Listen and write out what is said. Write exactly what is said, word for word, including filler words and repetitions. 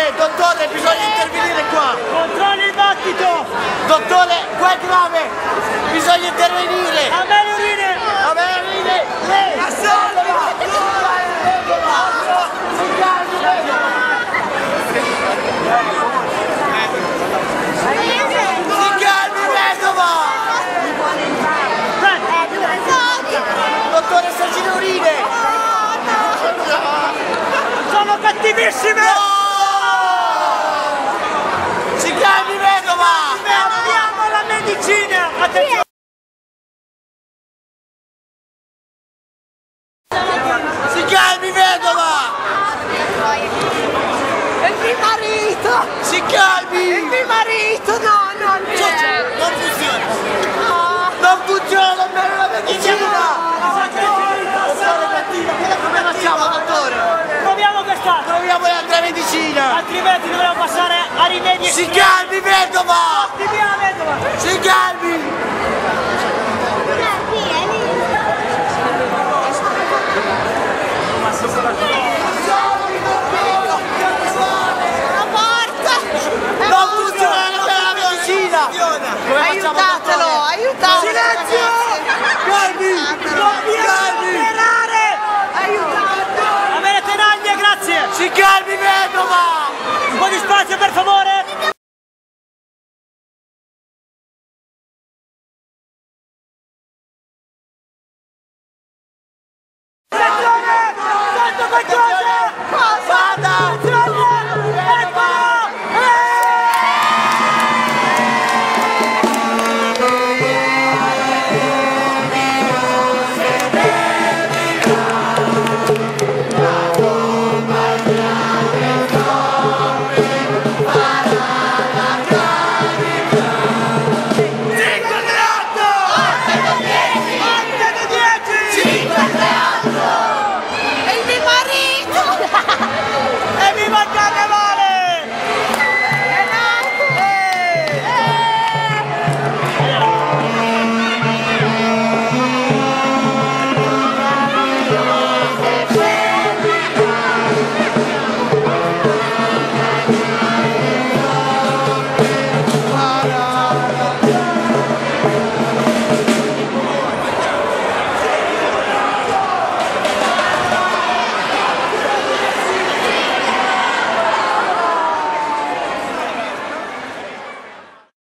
Eh, dottore, bisogna intervenire qua. Controlli il battito. Dottore, qua è grave. Bisogna intervenire. A me le urine. A me le urine. Lei. A Si calmi, vedova. Dottore, sta in urine. Sono cattivissime. No! Si calmi, vedova. Abbiamo la medicina. Attenzione. Si calmi, vedova. È il mio marito! Si calmi. È il mio marito! No, no, non è! Non funziona. Non funziona, non è la medicina. Come facciamo, dottore? Proviamo quest'altro. Troviamo l'altra medicina. Altrimenti dovremo passare a rimedi Si estremi. calmi, vedova. Attiviamo, vedova. Si calmi. Sono morta! Non funziona la medicina. Come facciamo, Aiutatelo, dottore? aiutatelo! Silenzio! Calmi. Dobbiamo operare! Aiutatelo! Avere tenaglie, grazie! Si calmi, vedova. Un po' di spazio, per favore!